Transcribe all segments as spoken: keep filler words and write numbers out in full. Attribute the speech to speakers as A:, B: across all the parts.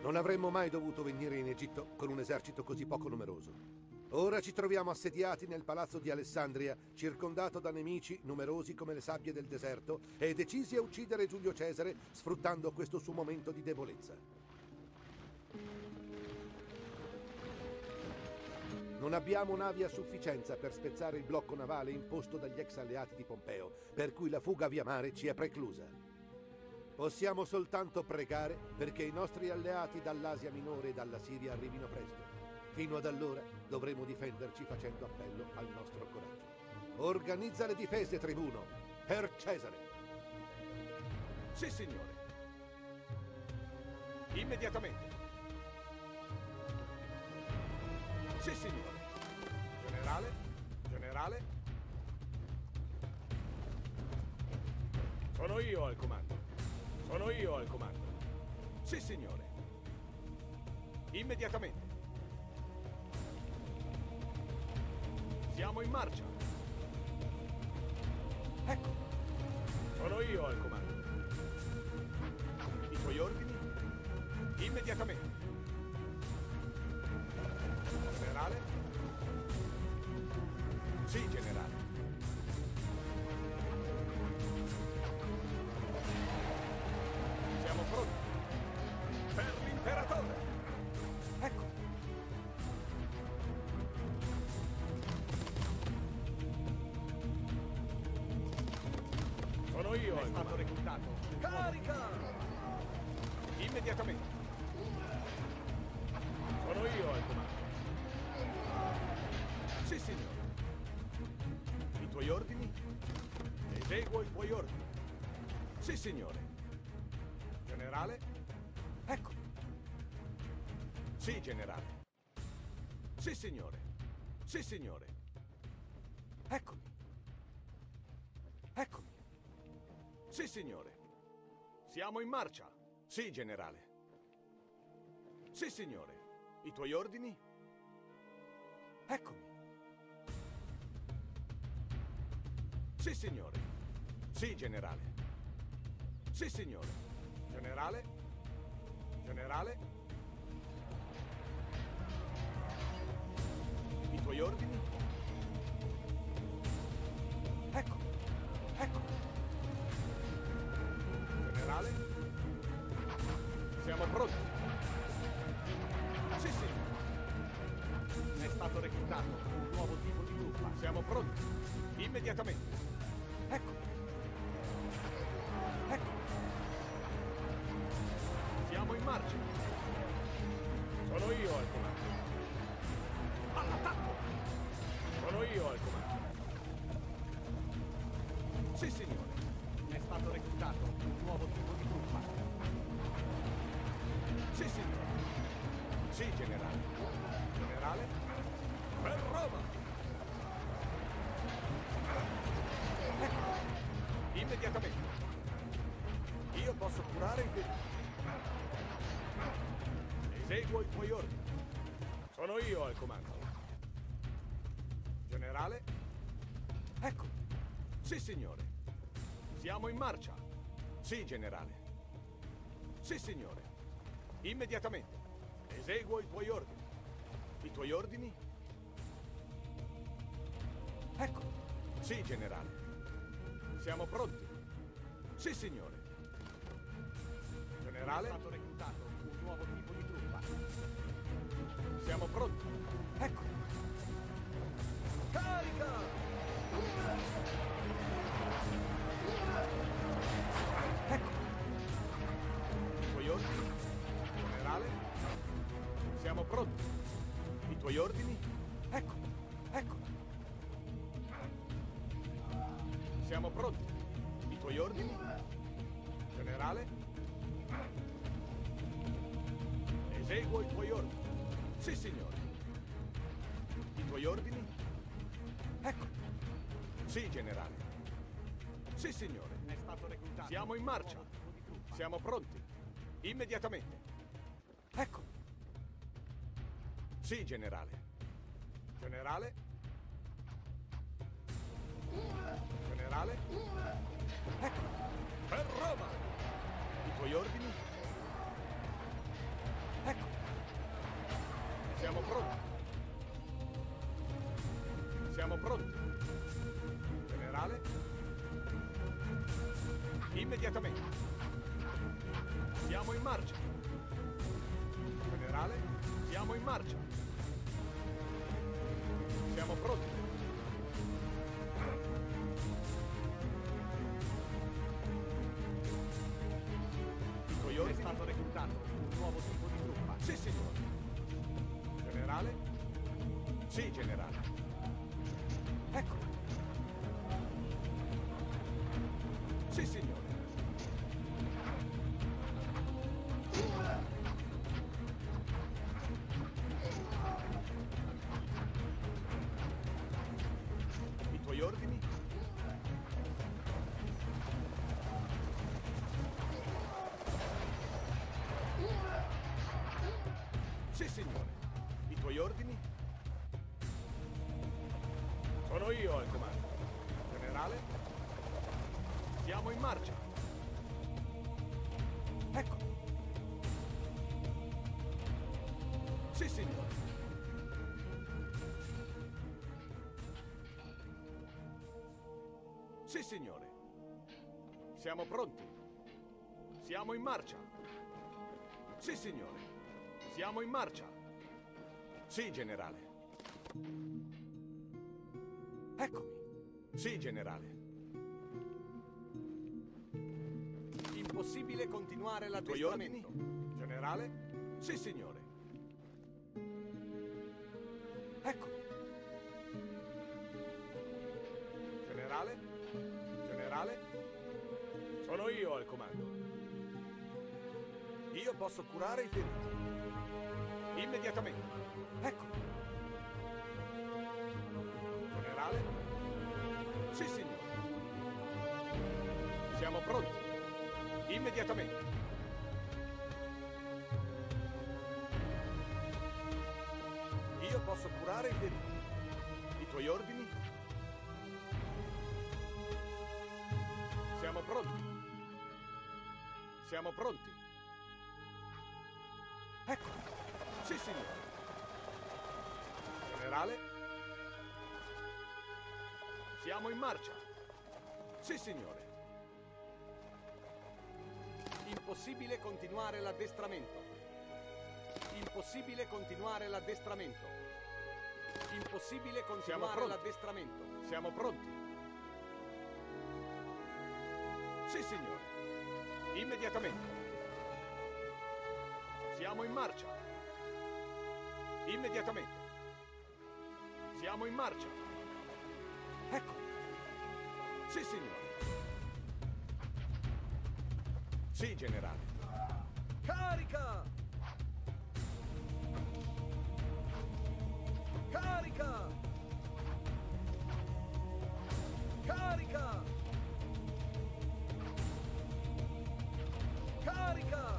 A: Non avremmo mai dovuto venire in Egitto con un esercito così poco numeroso. Ora ci troviamo assediati nel palazzo di Alessandria, circondato da nemici numerosi come le sabbie del deserto, e decisi a uccidere Giulio Cesare sfruttando questo suo momento di debolezza. Non abbiamo navi a sufficienza per spezzare il blocco navale imposto dagli ex alleati di Pompeo, per cui la fuga via mare ci è preclusa. Possiamo soltanto pregare perché i nostri alleati dall'Asia Minore e dalla Siria arrivino presto. Fino ad allora dovremo difenderci facendo appello al nostro coraggio. Organizza le difese, tribuno, per Cesare.
B: Sì, signore. Immediatamente. Sì, signore. Generale, generale. Sono io al comando. Sono io al comando. Sì, signore. Immediatamente. Siamo in marcia. Ecco. Sono io al comando. I tuoi ordini? Immediatamente. Generale? Sì, generale. Siamo pronti. Per l'imperatore. Ecco. Sono io al comando. Reclutato. Carica! Immediatamente. Sono io al comando. Sì, signore. I tuoi ordini? Eseguo i tuoi ordini. Sì, signore. Generale? Ecco. Sì, generale. Sì, signore. Sì, signore. Eccomi. Eccomi. Sì, signore. Siamo in marcia. Sì, generale. Sì, signore. I tuoi ordini? Eccomi. Sì, signore. Sì, generale. Sì, signore. Generale? Generale? I tuoi ordini? Ecco. Ecco. Generale? Siamo pronti. Sì, sì. È stato reclutato un nuovo tipo di truppa. Siamo pronti. Immediatamente. Ecco. Ecco. Siamo in marcia. Sono io al comando. All'attacco! Sono io al comando. Sì, signore. È stato reclutato un nuovo tipo di truppa. Sì, signore. Sì, generale. Generale? Per Roma! Ecco. Immediatamente. Io posso curare i feriti. Eseguo i tuoi ordini. Sono io al comando. Generale? Ecco. Sì, signore. Siamo in marcia. Sì, generale. Sì, signore. Immediatamente. Eseguo i tuoi ordini. I tuoi ordini? Ecco. Sì, generale. Siamo pronti. Sì, signore. Generale? È stato reclutato un nuovo tipo di truppa. Siamo pronti. Ecco. Carica! Ecco. I tuoi ordini? Generale? Siamo pronti. I tuoi ordini? Ecco. Ecco. Siamo pronti. I tuoi ordini? Generale? Eseguo i tuoi ordini. Sì, signore. I tuoi ordini? Ecco. Sì, generale. Sì, signore. È stato reclutato. Siamo in marcia. Siamo pronti. Immediatamente. Ecco. Sì, generale. Generale? Generale? Ecco. Per Roma! I tuoi ordini? pronti. Siamo pronti. Generale? Immediatamente. Siamo in marcia. Generale? Siamo in marcia. Siamo pronti. I tuoi ordini? È stato reclutato un nuovo tipo di truppa. Sì, signore. Generale? Sì, generale. Ecco. Sì, signore. I tuoi ordini? Sì, signore. I tuoi ordini? Sono io al comando. Generale? Siamo in marcia. Ecco. Sì, signore. Sì, signore. Siamo pronti. Siamo in marcia. Sì, signore. Siamo in marcia. Sì, generale. Eccomi. Sì, generale. Impossibile continuare l'addestramento. Generale? Sì, signore. Eccomi. Generale? Generale? Sono io al comando. Io posso curare i feriti. Immediatamente. Ecco. Generale? Sì, signore. Siamo pronti. Immediatamente. Io posso curare i feriti. I tuoi ordini? Siamo pronti. Siamo pronti. Ecco. Sì, signore. Generale? Siamo in marcia. Sì, signore. Impossibile continuare l'addestramento. Impossibile continuare l'addestramento. Impossibile continuare l'addestramento. Siamo pronti. Sì, signore. Immediatamente. Siamo in marcia. Immediatamente. Siamo in marcia. Ecco. Sì, signore. Sì, generale.
C: Carica! Carica! Carica! Carica!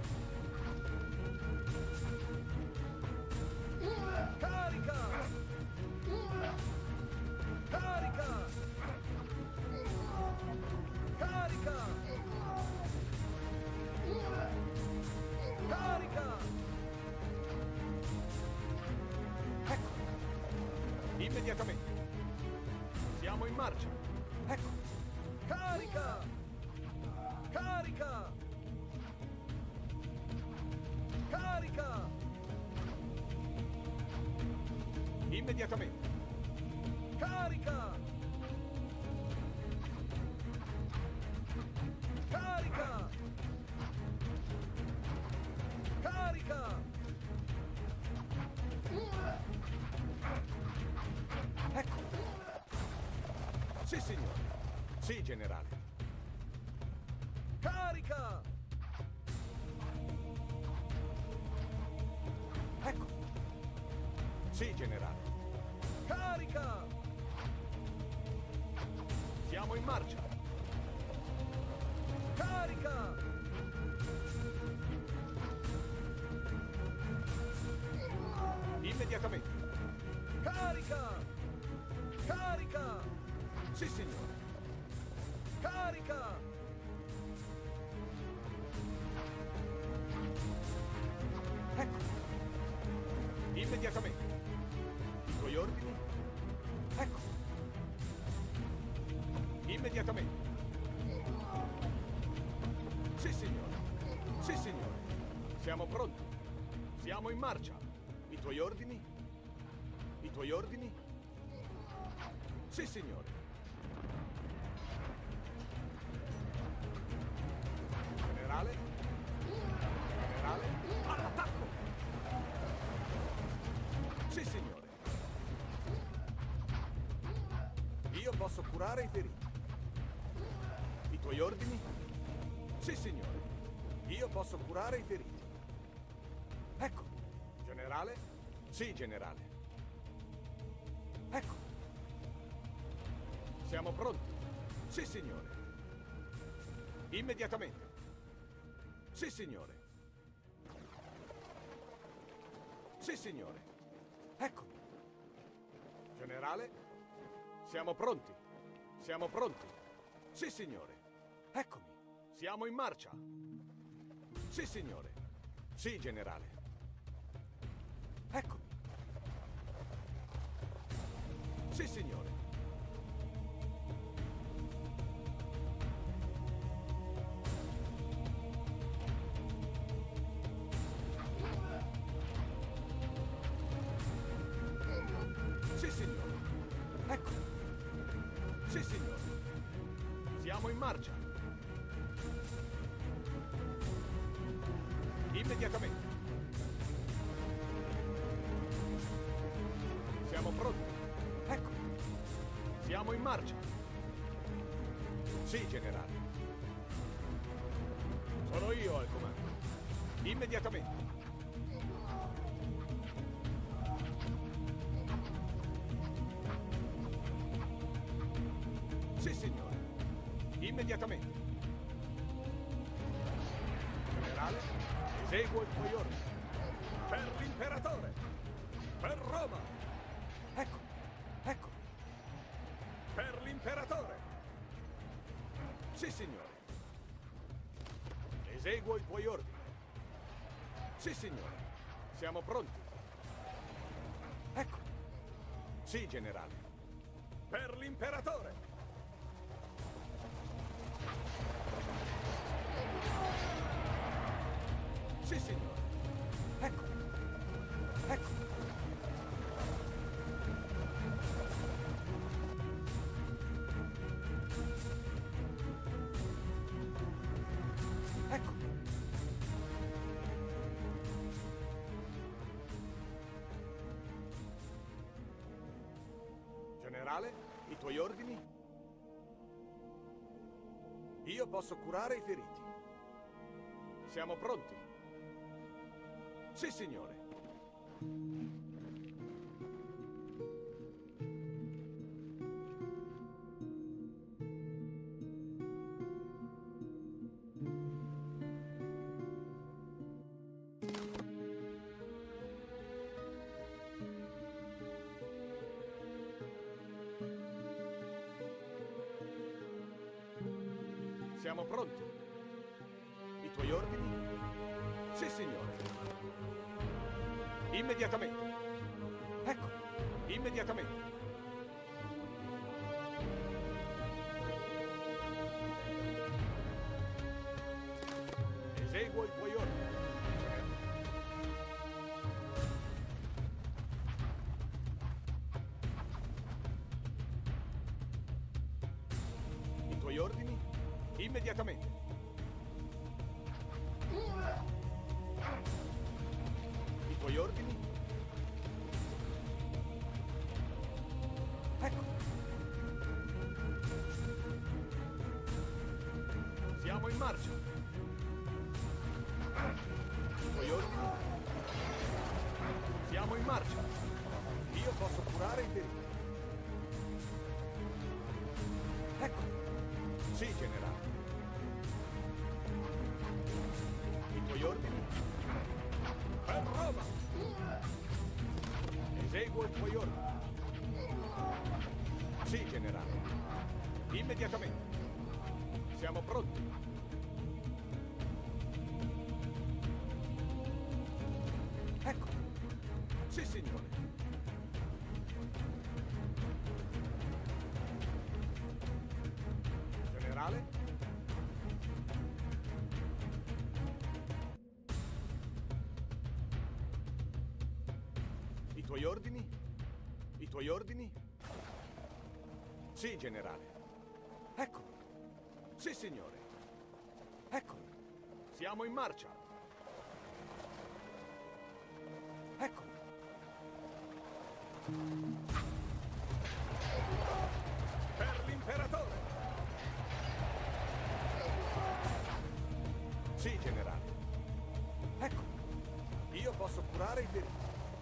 C: Carica! Carica! Carica! Carica!
B: Ecco. Immediatamente. Siamo in marcia. Ecco.
C: Carica! Carica! Carica!
B: Immediatamente.
C: Carica! Carica! Carica!
B: Ecco. Sì, signore. Sì, generale.
C: Carica!
B: Ecco. Sì, generale.
C: Carica!
B: Siamo in marcia.
C: Carica!
B: Immediatamente.
C: Carica! Carica!
B: Sì, signore.
C: Carica!
B: Ecco. Immediatamente. I tuoi ordini? Ecco. Immediatamente. Sì, signore. Sì, signore. Siamo pronti. Siamo in marcia. I tuoi ordini? I tuoi ordini? Sì, signore. Generale? Generale? All'attacco! Sì, signore. Io posso curare i feriti. I tuoi ordini? Sì, signore. Io posso curare i feriti. Ecco. Generale? Sì, generale. Ecco. Siamo pronti. Sì, signore. Immediatamente. Sì, signore. Sì, signore. Eccomi. Generale? Siamo pronti. Siamo pronti. Sì, signore. Eccomi. Siamo in marcia. Sì, signore. Sì, generale. Eccomi. Sì, signore. Sì, signore. Ecco. Sì, signore. Siamo in marcia. Immediatamente. Siamo pronti. Ecco. Siamo in marcia. Sì, generale. Sono io al comando. Immediatamente. Sì, signore. Immediatamente. Generale, eseguo i tuoi ordini. Per l'imperatore! Per Roma! Ecco, ecco. Per l'imperatore! Sì, signore. Eseguo i tuoi ordini. Sì, signore. Siamo pronti. Ecco. Sì, generale. Per l'imperatore! Sì, signore. Ecco. Ecco. Ecco. Generale, i tuoi ordini? Io posso curare i feriti. Siamo pronti. Sì, signore. Siamo pronti. I tuoi ordini? Sì, signore. Immediatamente. Ecco, immediatamente. Eseguo i tuoi ordini. I tuoi ordini? Immediatamente. I tuoi ordini? Ecco. Siamo in marcia. I tuoi ordini? Siamo in marcia. Io posso curare i feriti. Ecco. Sì, generale. I tuoi ordini? Per Roma! Eseguo i tuoi ordini. Sì, generale. Immediatamente. Siamo pronti. Ecco. Sì, sì. signore. Generale? I tuoi ordini? I tuoi ordini? Sì, generale. Ecco. Sì, signore. Ecco. Siamo in marcia. Ecco. Per l'imperatore. Sì, generale. Ecco. Io posso curare i feriti.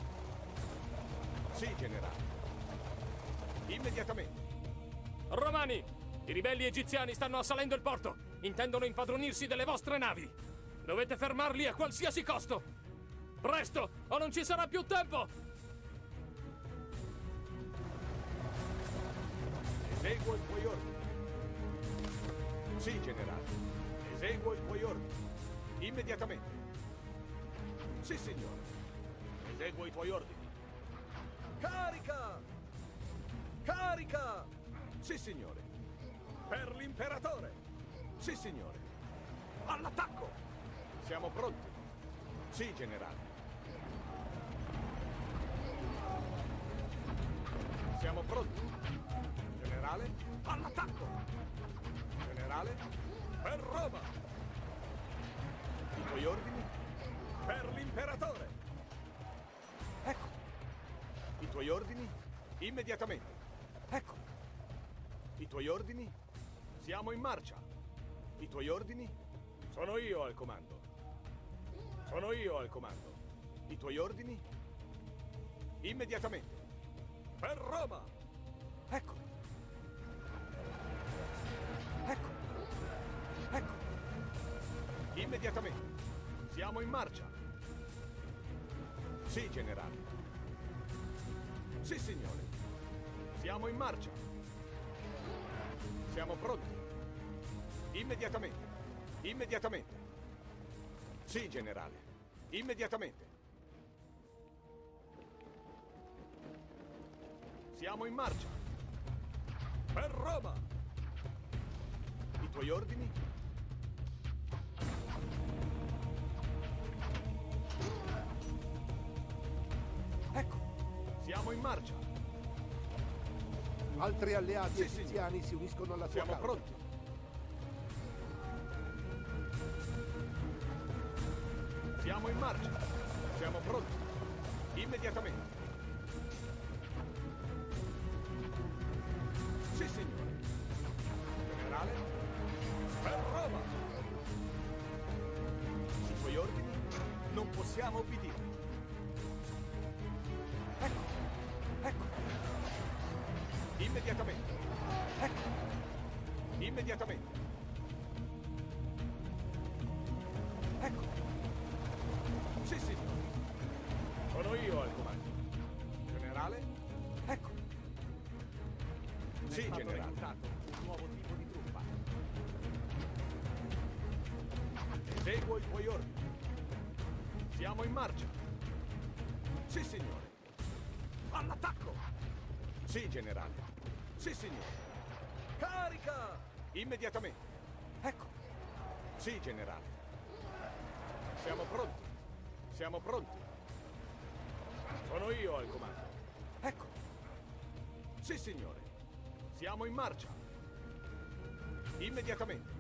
B: Sì, generale. Immediatamente.
D: Romani! I ribelli egiziani stanno assalendo il porto. Intendono impadronirsi delle vostre navi. Dovete fermarli a qualsiasi costo. Presto, o non ci sarà più tempo!
B: Eseguo i tuoi ordini. Sì, generale. Eseguo i tuoi ordini. Immediatamente. Sì, signore. Eseguo i tuoi ordini.
C: Carica! Carica!
B: Sì, signore. Per l'imperatore. Sì, signore. All'attacco! Siamo pronti. Sì, generale. Siamo pronti. Generale, all'attacco! Generale, per Roma! I tuoi ordini? Per l'imperatore! Ecco. I tuoi ordini? Immediatamente. Ecco. I tuoi ordini? Siamo in marcia. I tuoi ordini? Sono io al comando. Sono io al comando. I tuoi ordini? Immediatamente. Per Roma! Ecco. Ecco. Ecco. Immediatamente. Siamo in marcia. Sì, generale. Sì, signore. Siamo in marcia. Siamo pronti. Immediatamente. Immediatamente. Sì, generale. Immediatamente. Siamo in marcia. Per Roma! I tuoi ordini? Ecco. Siamo in marcia.
A: Altri alleati
B: Sì,
A: egiziani si uniscono alla tua
B: Siamo
A: causa.
B: pronti. Siamo in marcia. Siamo pronti. Immediatamente. Sì, signore. Generale. Per Roma. I tuoi ordini non possiamo obbedire. Ecco. Ecco. Immediatamente. Ecco. Immediatamente. Ecco. Sì, signore. Sono io al comando. Generale? Ecco. Sì, generale.
C: Un nuovo tipo di truppa.
B: Eseguo i tuoi ordini. Siamo in marcia. Sì, signore. All'attacco! Sì, generale. Sì, signore.
C: Carica!
B: Immediatamente. Ecco. Sì, generale. Siamo pronti. Siamo pronti. Sono io al comando. Ecco. Sì, signore. Siamo in marcia. Immediatamente.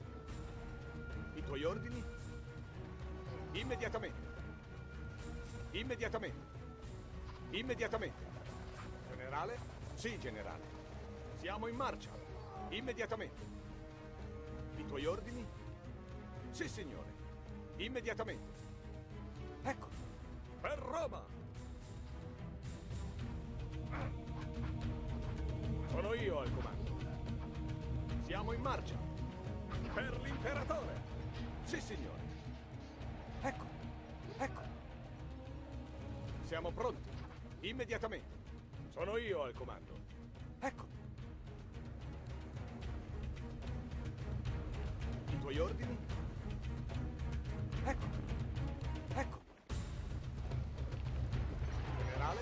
B: I tuoi ordini? Immediatamente. Immediatamente. Immediatamente. Generale? Sì, generale. Siamo in marcia. Immediatamente. I tuoi ordini? Sì, signore. Immediatamente. Ecco. Per Roma! Sono io al comando. Siamo in marcia. Per l'imperatore! Sì, signore. Ecco. Ecco. Siamo pronti. Immediatamente. Sono io al comando. Ecco. I tuoi ordini? Ecco. Ecco. Generale?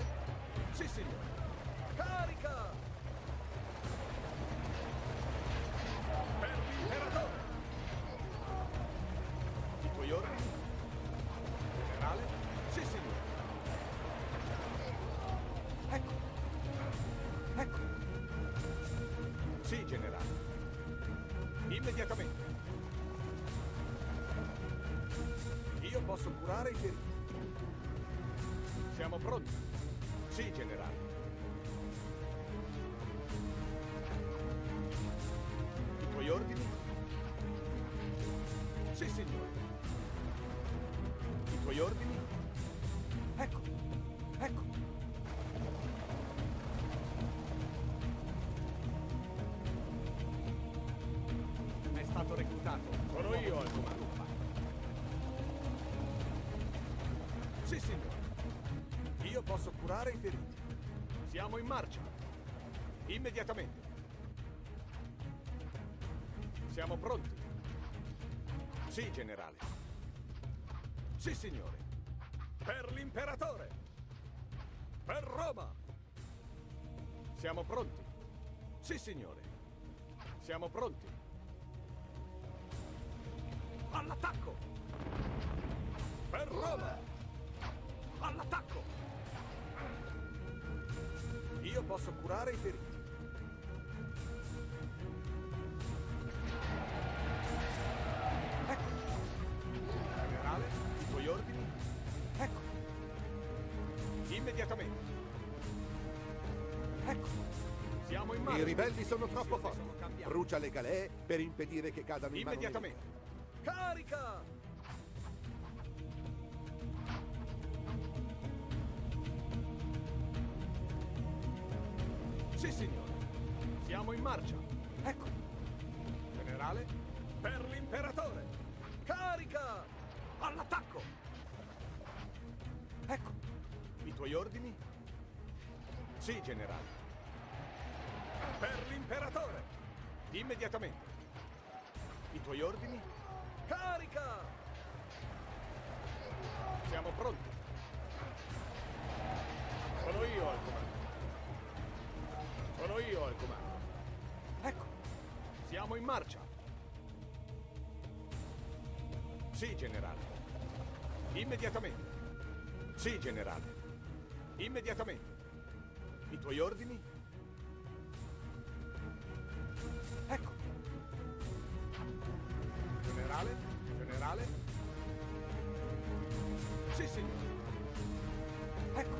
B: posso curare i feriti. Siamo pronti? Sì, generale. I tuoi ordini? Sì, signore. I tuoi ordini? Ecco, ecco.
C: È stato reclutato.
B: Sono io al comando. Sì, signore. Io posso curare i feriti. Siamo in marcia. Immediatamente. Siamo pronti. Sì, generale. Sì, signore. Per l'imperatore. Per Roma. Siamo pronti. Sì, signore. Siamo pronti. All'attacco. Per Roma. All'attacco! Io posso curare i feriti. Ecco. Generale, i tuoi ordini? Ecco. Immediatamente. Ecco. Siamo in marcia.
A: I ribelli sono troppo forti.
C: Sono cambiati.
A: Brucia le galee per impedire che cadano in mano
B: Immediatamente.
A: nemica.
C: Carica!
B: Sì, signore. Siamo in marcia. Ecco. Generale, per l'imperatore.
C: Carica!
B: All'attacco! Ecco. I tuoi ordini? Sì, generale. Per l'imperatore. Immediatamente. I tuoi ordini?
C: Carica!
B: Siamo pronti. Sono io al comando. Sono io al comando. Ecco. Siamo in marcia. Sì, generale. Immediatamente. Sì, generale. Immediatamente. I tuoi ordini? Ecco. Generale? Generale? Sì, signore. Ecco.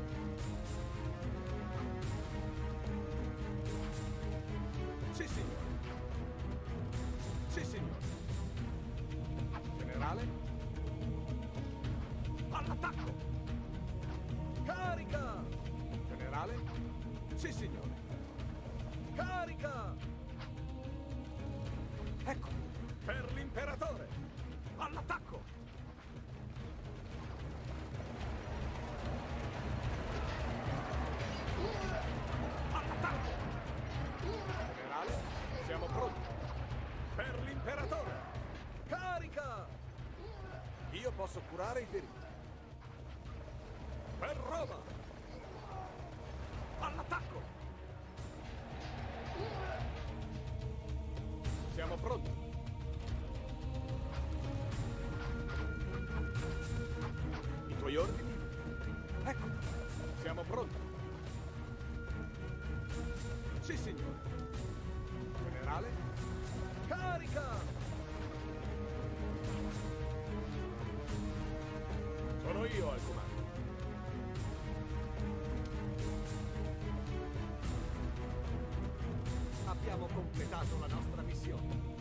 B: Sì, signore. Sì, signore. Generale? All'attacco!
C: Carica!
B: Generale? Sì, signore.
C: Carica!
B: Ecco. Per l'imperatore! All'attacco! All'attacco! Generale, siamo pronti. Per l'imperatore!
C: Carica!
B: Io posso curare i feriti. Per Roma! All'attacco! Siamo pronti. I tuoi ordini? Ecco, siamo pronti. Sì, signore. Generale?
C: Carica!
B: Sono io al comando.
C: Abbiamo completato la nostra missione.